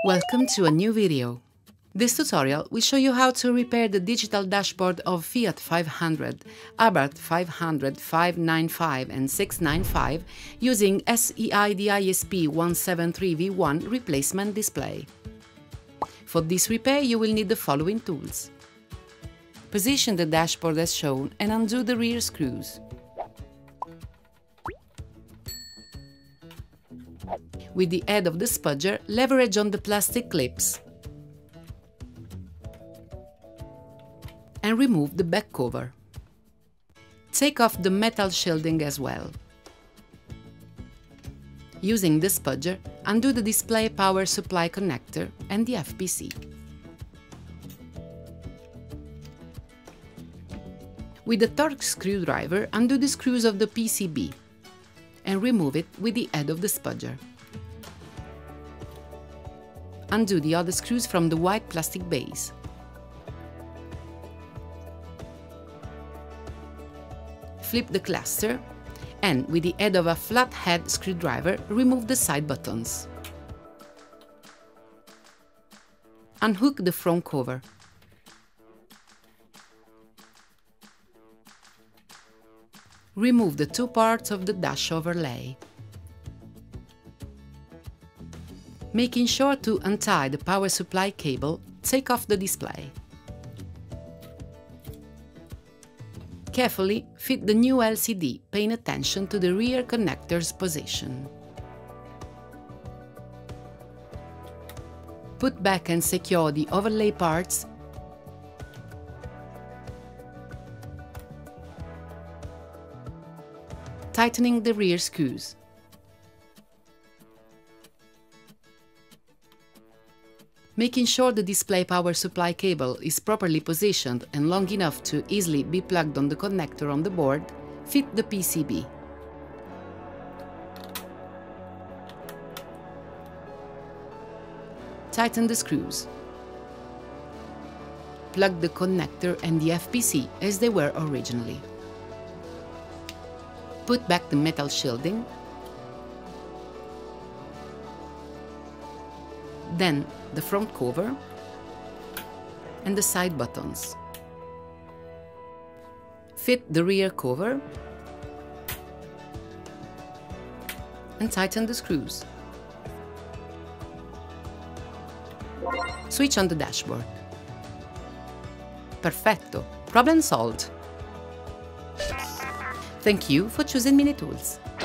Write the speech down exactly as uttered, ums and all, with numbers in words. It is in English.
Welcome to a new video. This tutorial will show you how to repair the digital dashboard of Fiat five hundred, Abarth five hundred, five ninety-five and six ninety-five using S E I D I S P one seventy-three V one replacement display. For this repair you will need the following tools. Position the dashboard as shown and undo the rear screws. With the head of the spudger, leverage on the plastic clips and remove the back cover. Take off the metal shielding as well. Using the spudger, undo the display power supply connector and the F P C. With the Torx screwdriver, undo the screws of the P C B and remove it with the head of the spudger. Undo the other screws from the white plastic base. Flip the cluster and, with the head of a flathead screwdriver, remove the side buttons. Unhook the front cover. Remove the two parts of the dash overlay. Making sure to untie the power supply cable, take off the display. Carefully fit the new L C D, paying attention to the rear connector's position. Put back and secure the overlay parts tightening the rear screws. Making sure the display power supply cable is properly positioned and long enough to easily be plugged on the connector on the board, fit the P C B. Tighten the screws. Plug the connector and the F P C as they were originally. Put back the metal shielding. Then the front cover and the side buttons. Fit the rear cover and tighten the screws. Switch on the dashboard. Perfetto! Problem solved! Thank you for choosing Minitools.